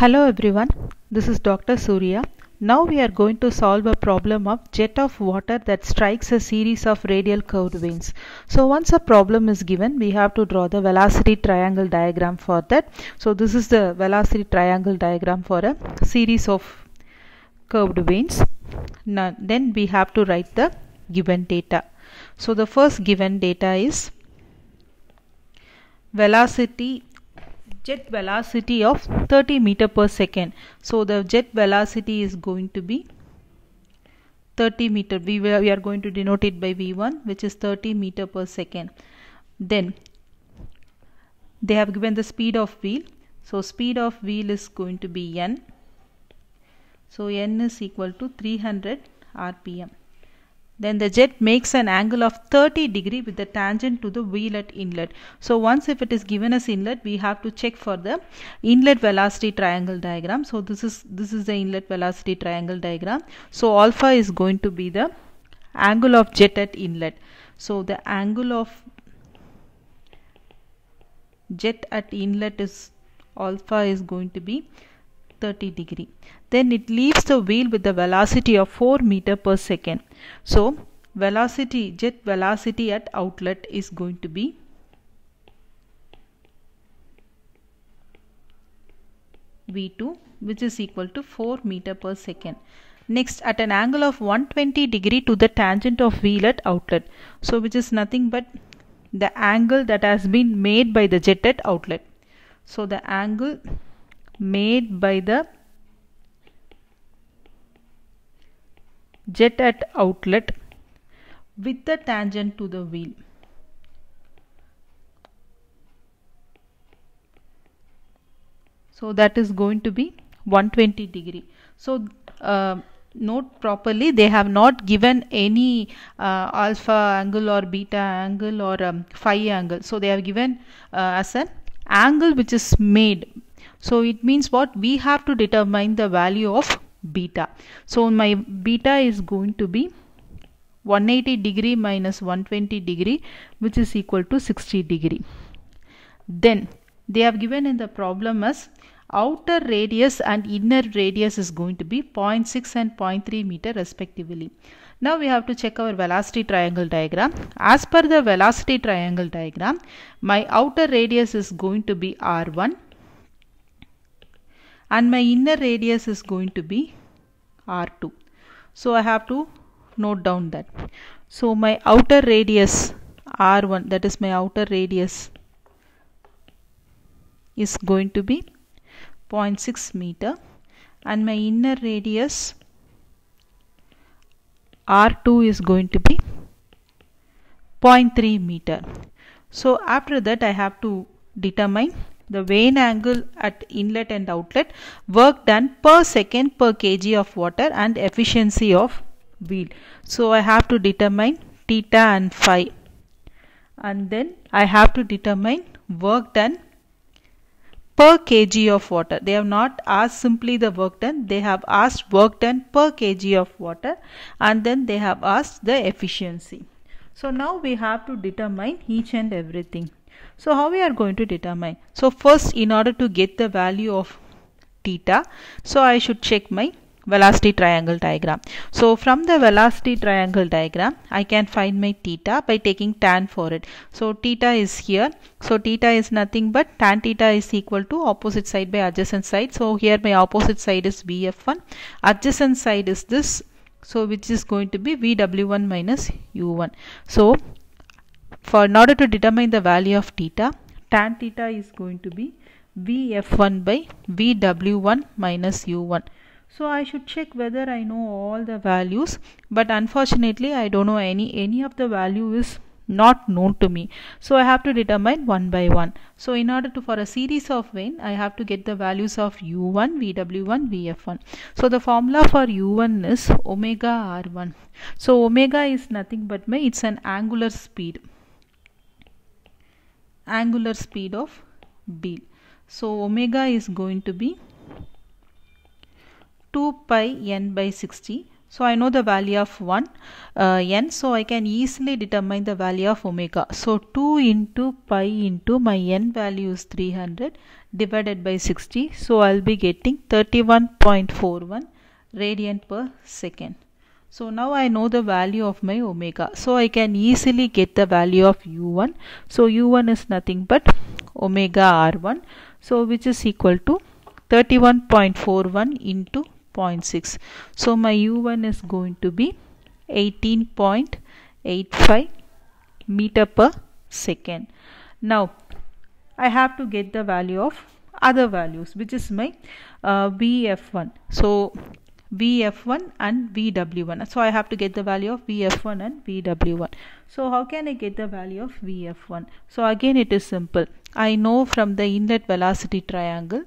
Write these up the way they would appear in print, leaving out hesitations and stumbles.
Hello everyone, this is Dr. Surya. Now we are going to solve a problem of jet of water that strikes a series of radial curved veins. So once a problem is given, we have to draw the velocity triangle diagram for that. So this is the velocity triangle diagram for a series of curved veins. Now, then we have to write the given data. So the first given data is jet velocity of 30 meter per second. So the jet velocity is going to be 30 meter. We are going to denote it by V1, which is 30 meter per second. Then they have given the speed of wheel. So speed of wheel is going to be n. So n is equal to 300 rpm. Then the jet makes an angle of 30 degree with the tangent to the wheel at inlet. So once if it is given as inlet, we have to check for the inlet velocity triangle diagram. So this is the inlet velocity triangle diagram. So alpha is going to be the angle of jet at inlet. So the angle of jet at inlet is alpha is going to be 30 degree. Then it leaves the wheel with the velocity of 4 meter per second. So jet velocity at outlet is going to be V2, which is equal to 4 meter per second. Next, at an angle of 120 degree to the tangent of wheel at outlet. So which is nothing but the angle that has been made by the jet at outlet. So the angle made by the jet at outlet with the tangent to the wheel. So that is going to be 120 degree. So note properly, they have not given any alpha angle or beta angle or phi angle. So they have given as an angle which is made. So it means what? We have to determine the value of beta. So my beta is going to be 180 degree minus 120 degree, which is equal to 60 degree. Then they have given in the problem as outer radius and inner radius is going to be 0.6 and 0.3 meter respectively. Now we have to check our velocity triangle diagram. As per the velocity triangle diagram, my outer radius is going to be R1 and my inner radius is going to be R2. So I have to note down that. So my outer radius R1, that is my outer radius, is going to be 0.6 meter and my inner radius R2 is going to be 0.3 meter. So after that I have to determine the vane angle at inlet and outlet, work done per second per kg of water, and efficiency of wheel. So I have to determine theta and phi, and then I have to determine work done per kg of water. They have not asked simply the work done, they have asked work done per kg of water, and then they have asked the efficiency. So now we have to determine each and everything. So how we are going to determine? So first, in order to get the value of theta, so I should check my velocity triangle diagram. So from the velocity triangle diagram, I can find my theta by taking tan for it. So theta is here. So theta is nothing but tan theta is equal to opposite side by adjacent side. So here my opposite side is VF1. Adjacent side is this. So which is going to be VW1 minus U1. So in order to determine the value of theta, tan theta is going to be Vf1 by Vw1 minus U1. So I should check whether I know all the values, but unfortunately I don't know any of the value is not known to me. So I have to determine one by one. So in order to, for a series of vane, I have to get the values of U1, Vw1, Vf1. So the formula for U1 is omega R1. So omega is nothing but it's an angular speed of wheel. So omega is going to be 2 pi n by 60. So I know the value of n, so I can easily determine the value of omega. So 2 into pi into my n value is 300 divided by 60. So I'll be getting 31.41 radian per second. So now I know the value of my omega. So I can easily get the value of u1. So u1 is nothing but omega r1. So which is equal to 31.41 into 0.6. So my u1 is going to be 18.85 meter per second. Now I have to get the value of other values, which is my vf1. So vf1 and vw1. So I have to get the value of vf1 and vw1. So how can I get the value of vf1? So again it is simple. I know from the inlet velocity triangle,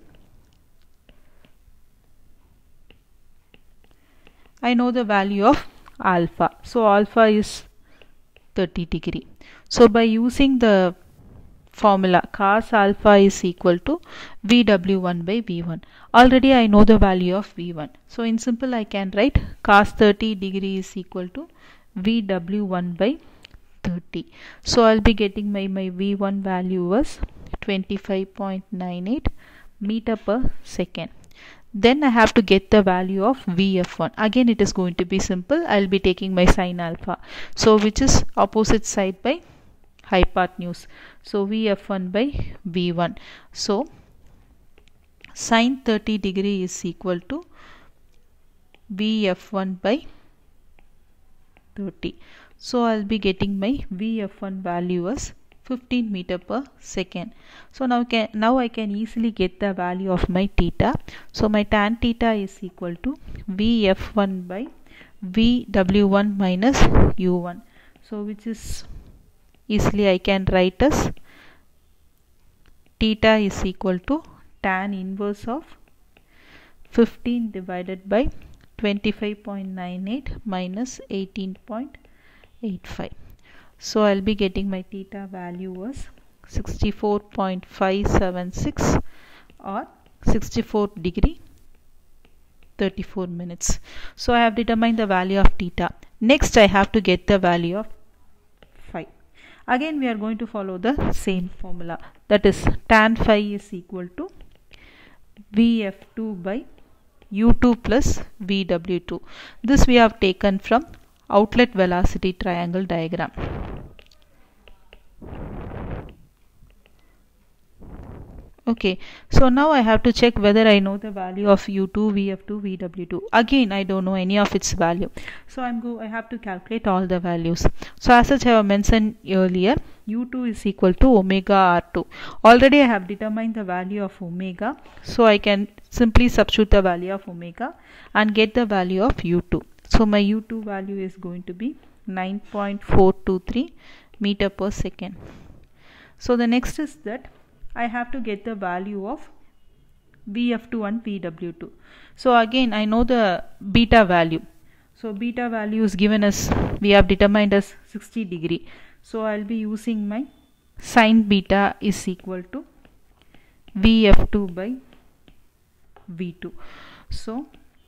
I know the value of alpha. So alpha is 30 degree. So by using the formula cos alpha is equal to vw1 by v1. Already I know the value of v1. So in simple I can write cos 30 degree is equal to vw1 by 30. So I'll be getting my v1 value was 25.98 meter per second. Then I have to get the value of vf1. Again it is going to be simple. I'll be taking my sin alpha. So which is opposite side by hypotenuse. So vf1 by v1. So sin 30 degree is equal to vf1 by 30. So I'll be getting my vf1 value as 15 meter per second. So now I can easily get the value of my theta. So my tan theta is equal to vf1 by vw1 minus u1. So which is easily I can write as theta is equal to tan inverse of 15 divided by 25.98 minus 18.85. So I'll be getting my theta value was 64.576 or 64 degree 34 minutes. So I have determined the value of theta. Next I have to get the value of phi. Again we are going to follow the same formula, that is tan phi is equal to vf2 by u2 plus vw2. This we have taken from outlet velocity triangle diagram. Okay, so now I have to check whether I know the value of u2, vf2, vw2. Again I don't know any of its value. So I have to calculate all the values. So as such I have mentioned earlier, u2 is equal to omega r2. Already I have determined the value of omega. So I can simply substitute the value of omega and get the value of u2. So my u2 value is going to be 9.423 meter per second. So the next is that I have to get the value of vf2 and vw2. So again I know the beta value. So beta value is given as, we have determined as 60 degree. So I'll be using my sin beta is equal to vf2 by v2. So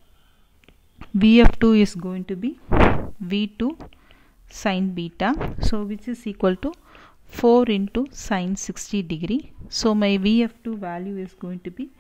vf2 is going to be v2 sin beta, so which is equal to 4 into sin 60 degree. So my vf2 value is going to be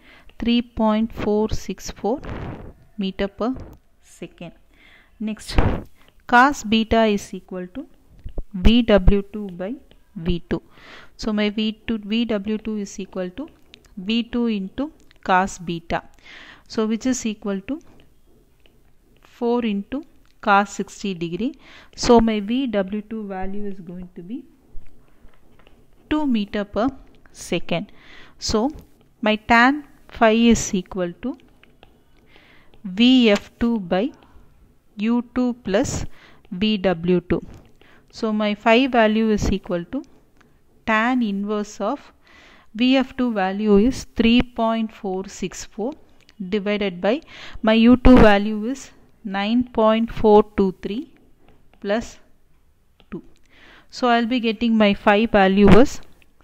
3.464 meter per second. Next, cos beta is equal to vw2 by v2. So my vw2 is equal to v2 into cos beta, so which is equal to 4 into cos 60 degree. So my vw2 value is going to be 2 meter per second. So my tan phi is equal to vf2 by u2 plus vw2. So my phi value is equal to tan inverse of vf2 value is 3.464 divided by my u2 value is 9.423 plus 2. So I'll be getting my phi value was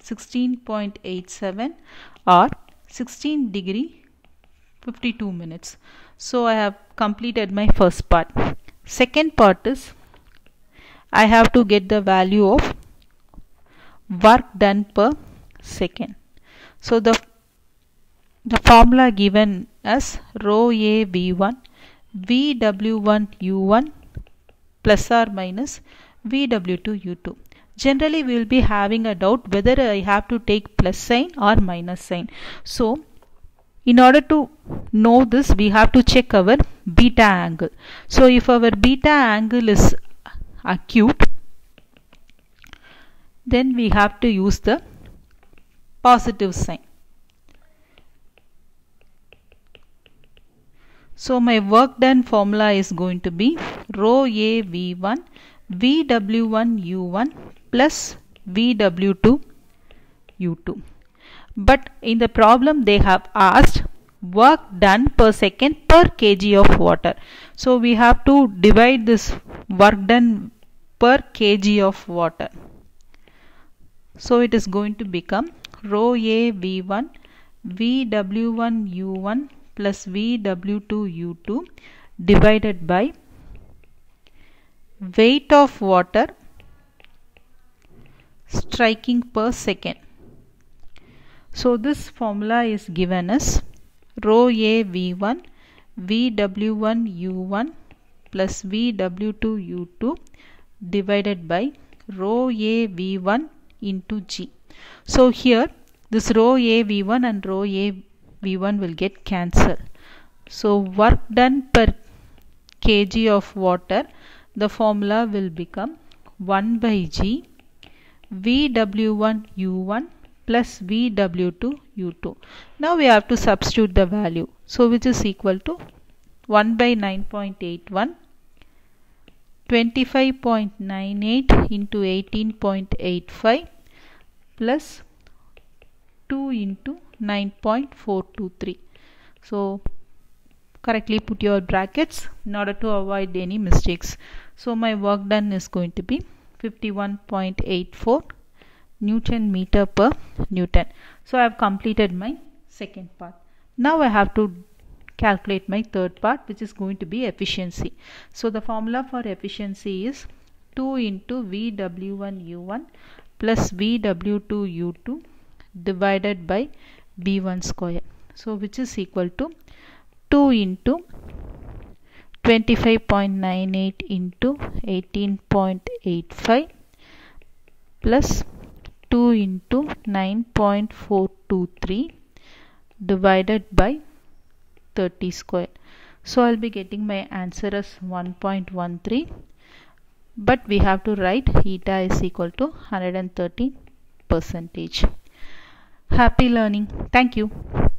16.87 or 16 degree 52 minutes. So I have completed my first part. Second part is I have to get the value of work done per second. So the formula given as rho A V1 VW1 U1 plus or minus VW2 U2. Generally we will be having a doubt whether I have to take plus sign or minus sign. So in order to know this, we have to check our beta angle. So if our beta angle is acute, then we have to use the positive sign. So my work done formula is going to be rho A V1 VW1 U1 plus VW2 U2. But in the problem they have asked work done per second per kg of water. So we have to divide this work done per kg of water. So it is going to become rho A V1 VW1 U1 plus VW2 U2 divided by weight of water striking per second. So this formula is given as rho A V1 VW1 U1 plus VW2 U2 divided by rho A V1 into G. So here this rho A V1 and rho A V1 will get cancelled. So work done per kg of water, the formula will become 1 by G VW1 U1 plus VW2 U2. Now we have to substitute the value. So which is equal to 1 by 9.81 25.98 into 18.85 plus 2 into 9.423. So correctly put your brackets in order to avoid any mistakes. So my work done is going to be 51.84 Newton meter per Newton. So I have completed my second part. Now I have to calculate my third part, which is going to be efficiency. So the formula for efficiency is 2 into VW1 U1 plus VW2 U2 divided by B1 square. So which is equal to 2 into 25.98 into 18.85 plus 2 into 9.423 divided by 30 square. So I'll be getting my answer as 1.13, but we have to write eta is equal to 130%. Happy learning. Thank you.